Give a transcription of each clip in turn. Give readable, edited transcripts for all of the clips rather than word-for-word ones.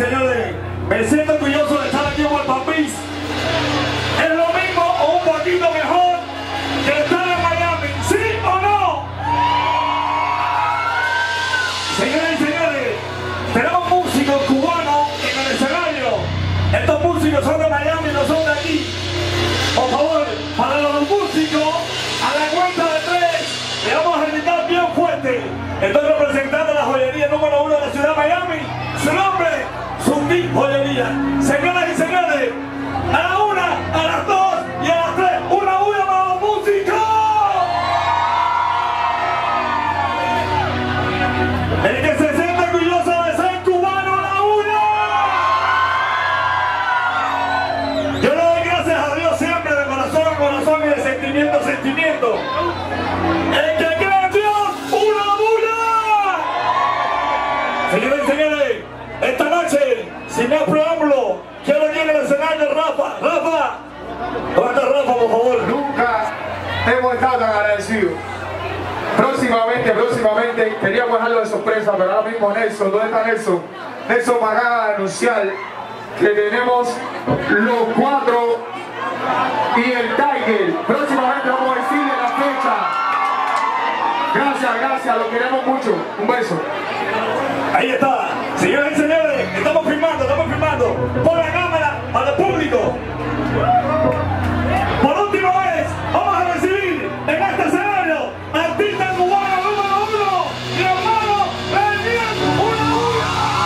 señores, me siento orgulloso de estar aquí en Palm-Beach. ¿Es lo mismo o un poquito mejor que estar en Miami? ¿Sí o no? Señores y señores, tenemos músicos cubanos en el escenario. Estos músicos son de Miami, no son de aquí. Por favor, para los músicos, a la cuenta de 3, le vamos a gritar bien fuerte. Estoy representando la joyería número 1 de la ciudad de Miami. Su nombre, Zumbi Joyería. Señoras y señores, a la 1, a las 2 y a las 3, una bulla para los músicos. El que se siente orgulloso de ser cubano, a la 1. Yo le doy gracias a Dios siempre de corazón a corazón y de sentimiento a sentimiento. El que cree en Dios, una bulla. Señores y señores, esta noche, sin más preámbulo, quiero que en el escenario Rafa. Rafa, ¿dónde está Rafa, por favor? Nunca hemos estado tan agradecidos. Próximamente, queríamos dejarlo de sorpresa, pero ahora mismo Nelson, ¿dónde está Nelson? Nelson me acaba de anunciar que tenemos los 4 y el Tiger. Próximamente vamos a decirle la fecha. Gracias, lo queremos mucho. Un beso. Ahí está. Señoras y señores, estamos filmando. Pon la cámara para el público. Por última vez, vamos a recibir en este escenario artista cubano número 1, mi hermano Daniel, una bulla.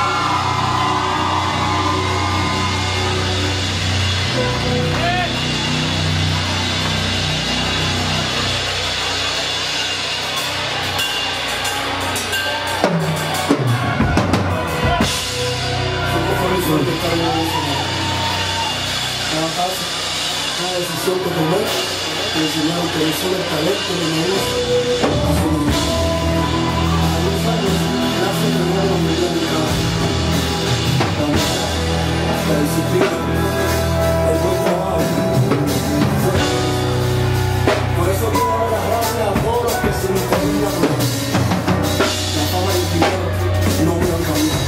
Cada decisión que tomé, me enseñaron que solo el talento de mi voz a su nivel. A 10 años, gracias de nuevo a mi dedicado. La disciplina, el buen trabajo. Por eso quiero dar las gracias a todos los que se me terminan por ahí. La fama y el dinero no me han cambiado.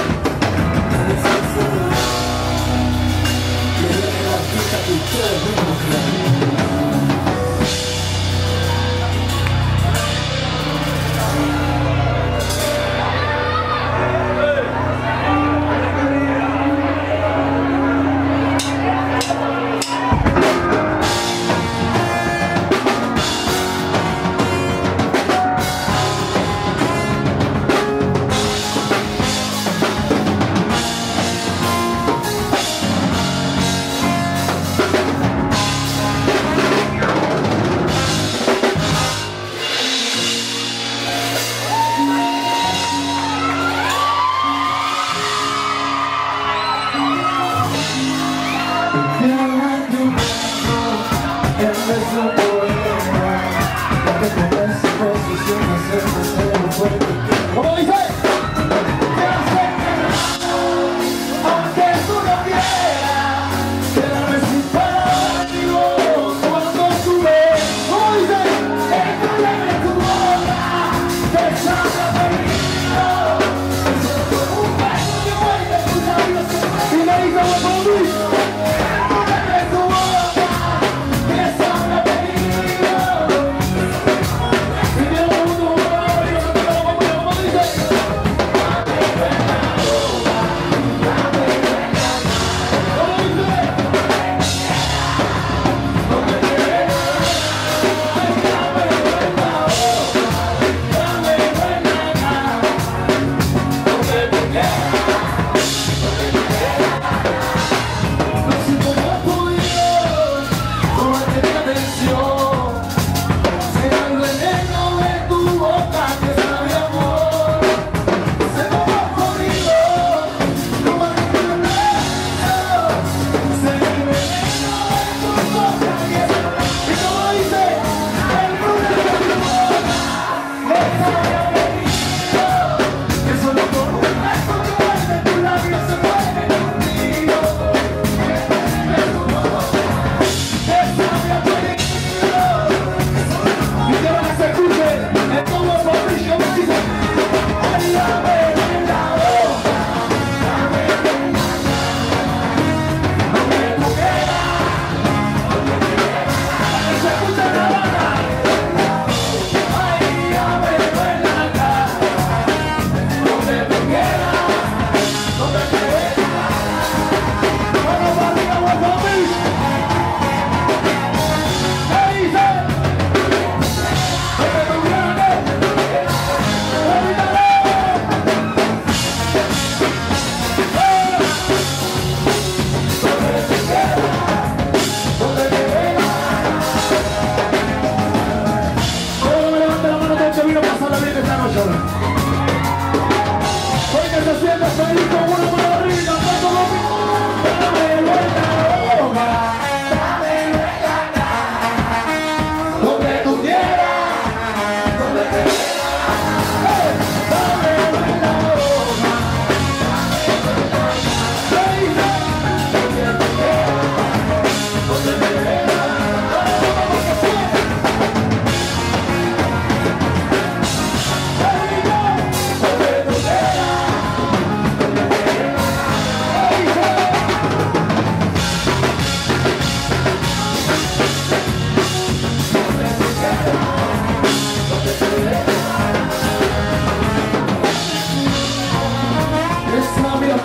Que ustedes mismos crean. ¿Cómo dice? Aunque tú no quieras, quédame sin palabras, cuando tú ves. ¿Cómo dice? Entrégame tu boca, besame peligro. Siento un beso que muerde tus labios. Y le dice a la conducta. Eso no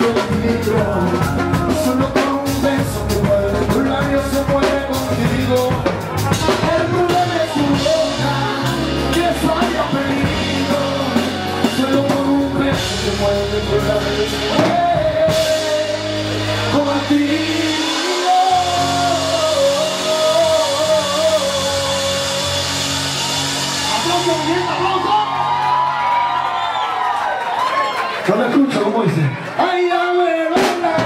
peligro. Solo con un beso que muerde tus labios se muere contigo. El problema es tu boca, que falla peligro. Solo con un beso que muerde tus labios se muere contigo. No me escucho, ¿cómo dice? ¡Ay, abuelo!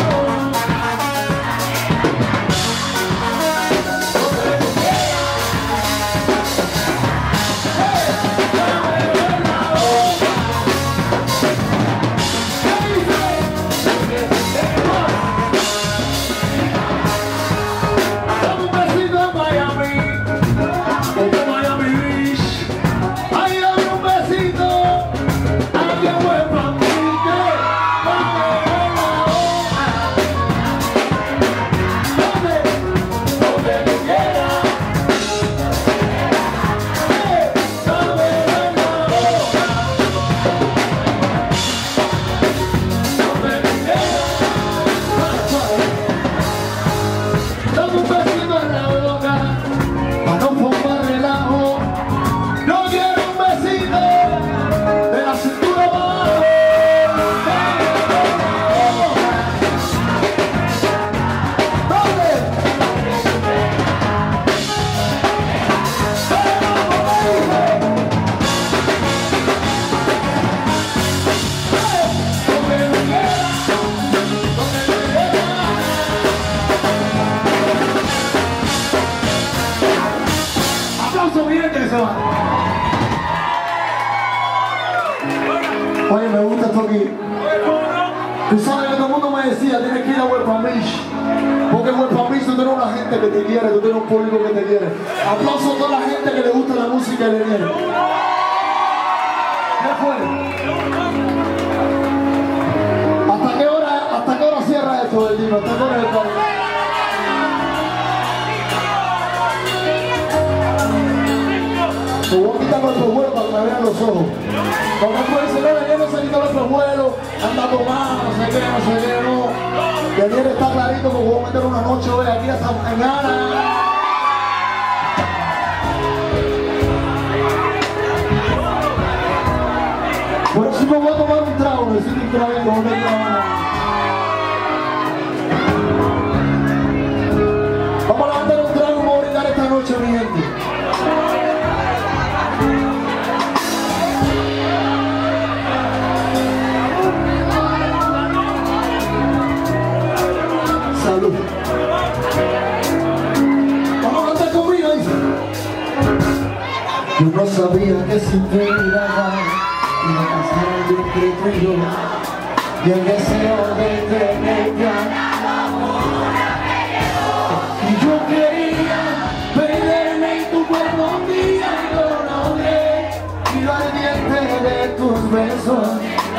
Dame un besito en Miami, desde Miami Beach. Ay, dame un besito, alguien buen para mí. Oye, me gusta esto aquí. Tú sabes que todo el mundo me decía, tienes que ir a West Palm Beach. Porque en West Palm Beach tú tienes una gente que te quiere, tú tienes un público que te quiere. Aplausos a toda la gente que le gusta la música y le viene. ¿Qué fue? ¿Hasta qué hora cierra esto del dino? ¿Hasta qué hora es el party? Te voy a quitar los espejuelos para que me vean los ojos. Porque después dice, no, Daniel no se quita los espejuelos, anda tomando, no sé qué, no. Daniel está clarito que voy a meter una noche hoy aquí hasta mañana. Bueno, si me voy a tomar un trago, necesito un trago, no me vamos a levantar un trago y vamos a brindar esta noche, mi gente. Salud. Vamos a cantar conmigo, dice. Yo no sabía que si te miraba iba a pasar algo entre tú y yo. Y el deseo de tenerte a y yo quería perderme en tu cuerpo un día y lo logré. Y lo ardiente de tus besos.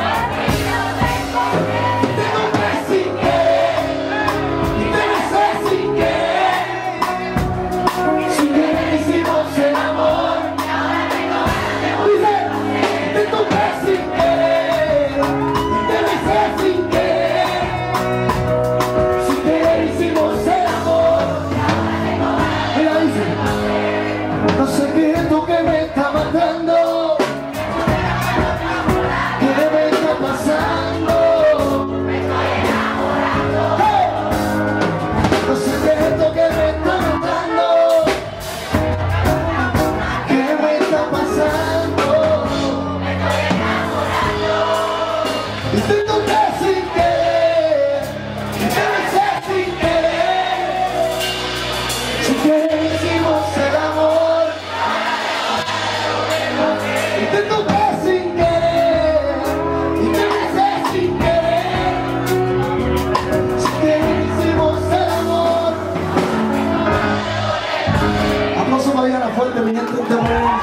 No sé qué es lo que me está matando, qué me está pasando. Me estoy enamorando. ¡Hey! No sé qué es lo que me está matando, qué me está pasando. Me estoy enamorando. Intento que sin querer, y te besé sin querer. Si quieres hicimos el amor. Intento que sin querer, y te besé sin querer. Si quieres hicimos el amor. Aplauso para Diana fuerte, mi gente, te voy.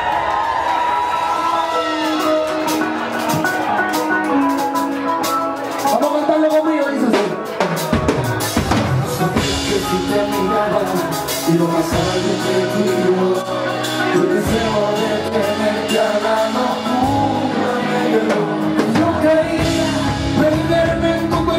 Vamos a cantarlo conmigo, dice así. Que si te miraba y lo pasaba algo entre tú y yo, yo deseo de tenerte a la locura me llegó. Yo quería perderme en tu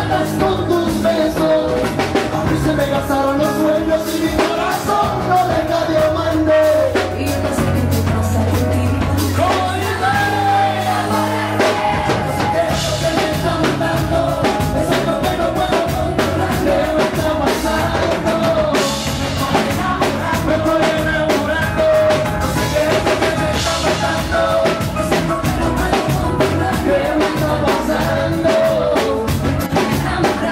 matas con tus besos. A mí se me gastaron los sueños y mi corazón no deja diamante. Y yo no sé qué te pasa contigo. Como no sé qué es lo que me está matando. Es algo que no puedo controlar. ¿Qué me está pasando? Me estoy enamorando. No sé qué es lo que me está matando. Es algo que no puedo controlar. ¿Qué me está pasando? Me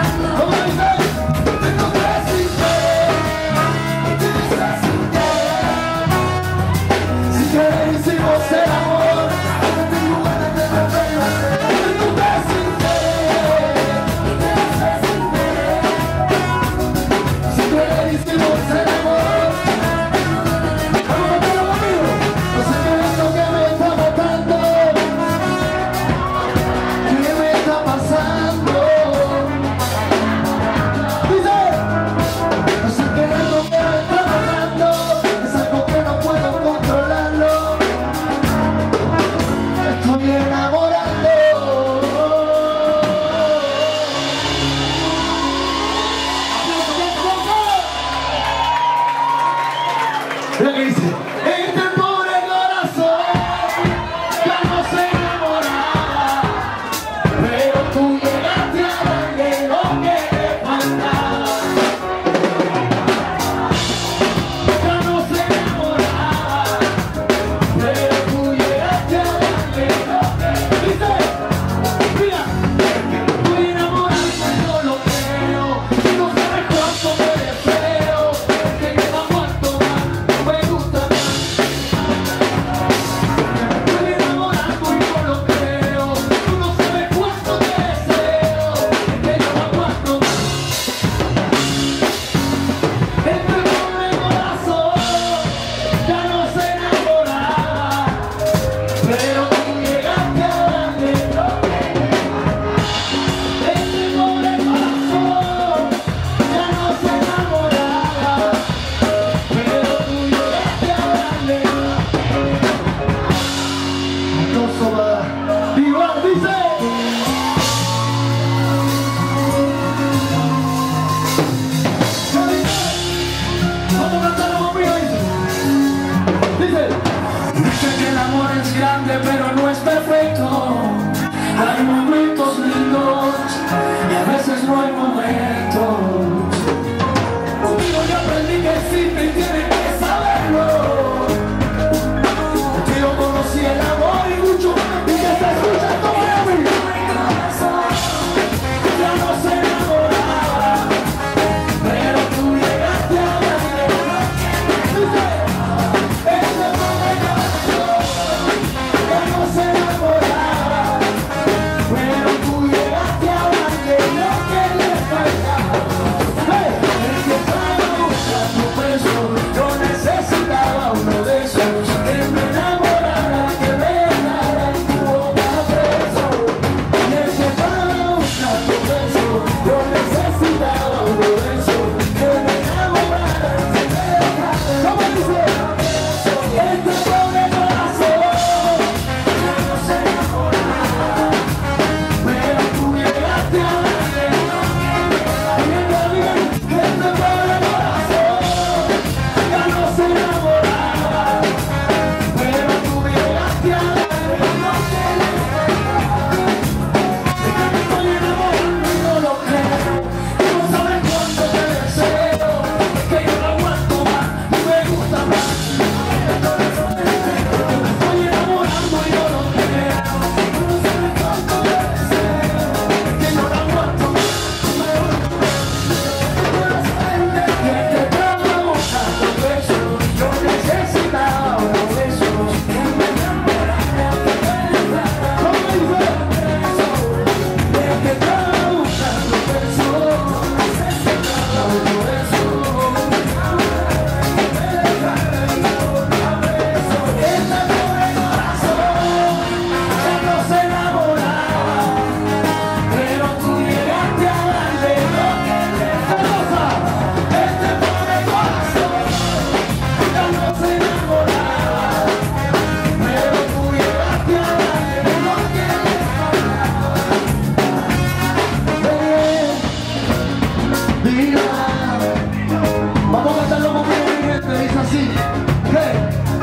día. Vamos a cantarlo como mi gente, dice así. Hey.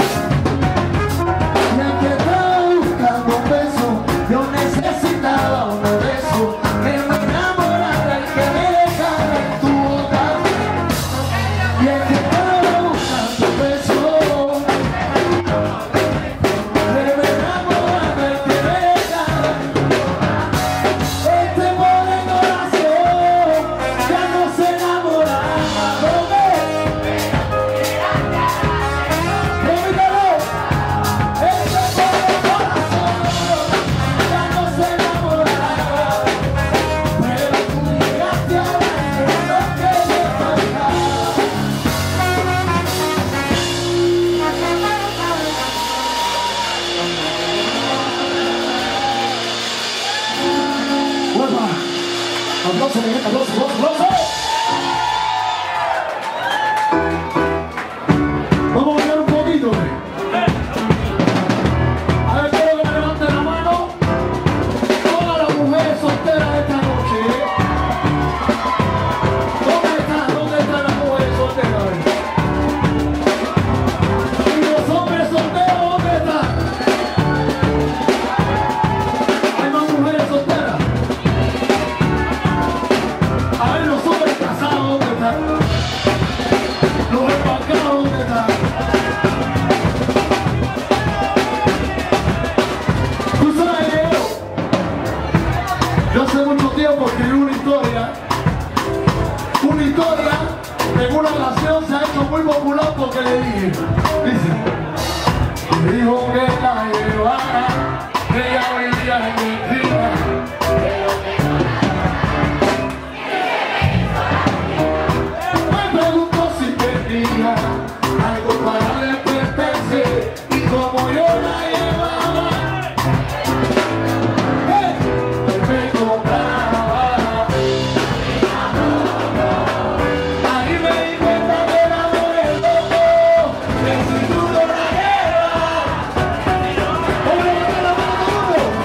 Y el que estaba buscando un beso, yo necesitaba un beso. Que me enamorara y que me dejara en tu boca. Y el que estaba buscando un beso, que me enamorara y que me dejara en tu boca. Este pobre corazón ya no se enamoraba. Repítelo. Este pobre corazón ya no se enamoraba. Pero tú llegaste a darle lo que le faltaba. ¡Vuelva! ¡Aplauso, mi gente! ¡Aplauso, aplauso! Vamos a bailar un poquito. A ver, quiero que me levanten la mano todas las mujeres solteras de esta noche. ¿Dónde están? ¿Dónde están las mujeres solteras? Y los hombres solteros, ¿dónde están? Hay más mujeres solteras. A ver, los hombres casados, ¿dónde están? Los embarcados, ¿dónde están? Tú sabes, yo hace mucho tiempo escribí una historia que en una ocasión se ha hecho muy popular porque le dije, dice, me dijo que la llevara, que ella vivía en mi vida. Me preguntó si tenía algo para despertarse y como yo la llevaba, él me compraba. Ahí me di cuenta del amor es loco, que si tú no la llevas, ¿cómo le va a dar la mano a todo el mundo?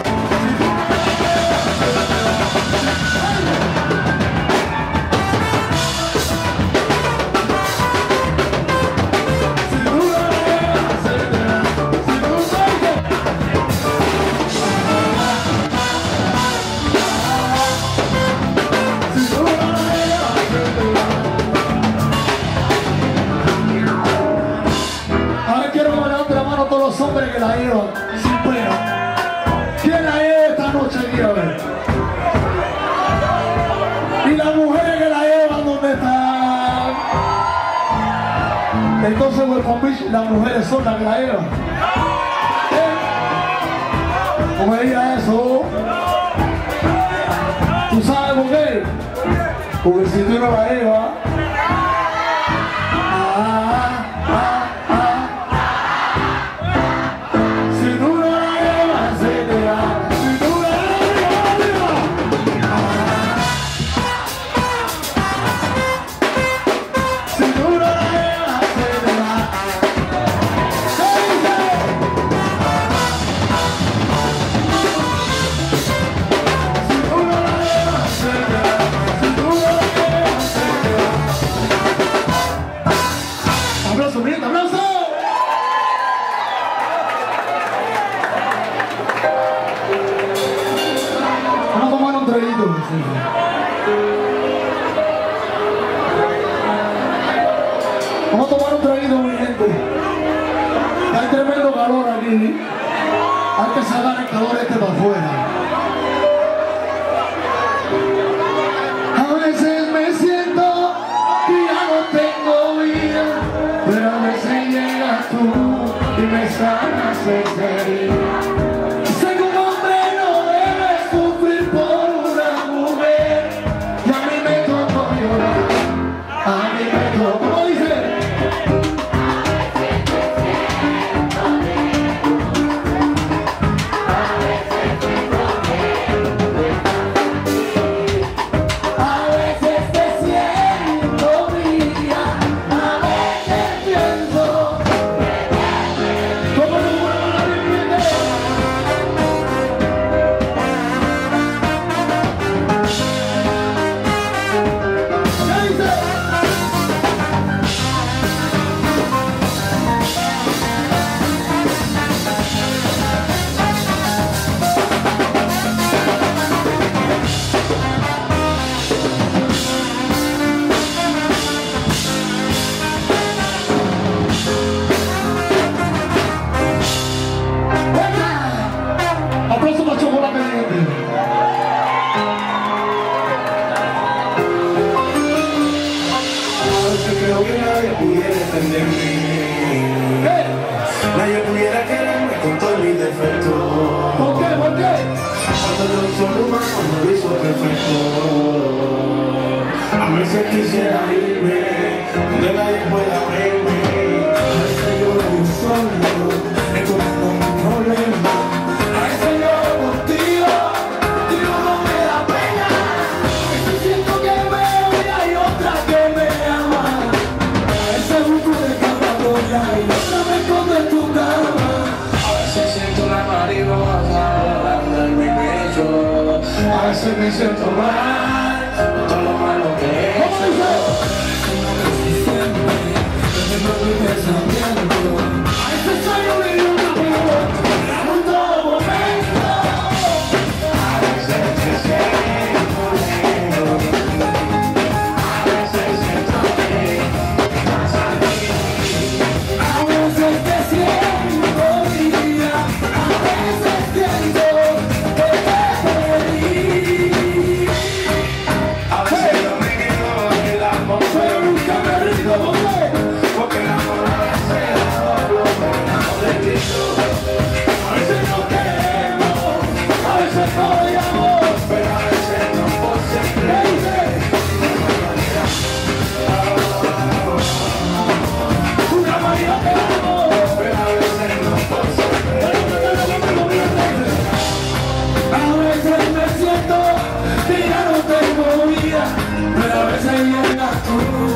Si tú no la llevas, se te da. Si tú sabes que si tú no la llevas, se te da. A ver, quiero que me levanten la mano a todos los hombres que la llevan sin pena. ¿Quién la lleva esta noche aquí? A ver. Y las mujeres que la llevan, ¿dónde están? Entonces, Welcome Beach, las mujeres son las que la llevan. ¿Cómo me diga eso? ¿Tú sabes por qué? Porque si tú no la llevas, si tú no la llevas, se te da. Si tú no la llevas, si tú no la llevas, se te da. ¿Qué dice? Si tú no la llevas, se te da. Si tú no la llevas, se te da. ¡Aplauso, mi gente, aplauso! Vamos a tomar un traguito. Sí. Vamos a tomar un traguito, mi gente. Hay tremendo calor aquí. Hay que sacar el calor este para afuera. A veces me siento que ya no tengo vida, pero a veces llegas tú y me sanas esa herida. Sé que un hombre no debe sufrir por una mujer, y a mí me tocó llorar, a mí me tocó, ¿cómo dice? A veces pudiera entenderme. Nadie pudiera quererme con todos mis defectos. ¿Por qué? ¿Por qué? Cuando lo hizo el humano no lo hizo perfecto. A veces quisiera irme donde nadie pueda verme. A veces yo vivo solo, recordando mi problema. A veces yo contigo, digo no me da pena. A veces siento que veo y hay otra que me ama. A veces busco de cama boca y otra me escondo en tu cama. A veces siento la mariposa en mi pecho. A veces me siento mal por todo lo malo que he hecho. No me pensamiento. A veces soy un iluminado en todo momento. A veces te siento lejos. A veces siento que estás aquí. A veces te siento fría. A veces siento que te perdí. A veces yo me quedo en el amor, pero nunca me rindo. Porque el amor a veces da dolor, pero el amor de Cristo. A veces no queremos, a veces no odiamos, pero a veces no por siempre. Una manera que amo, pero a veces no por siempre. A veces me siento que ya no tengo vida, pero a veces llegas tú.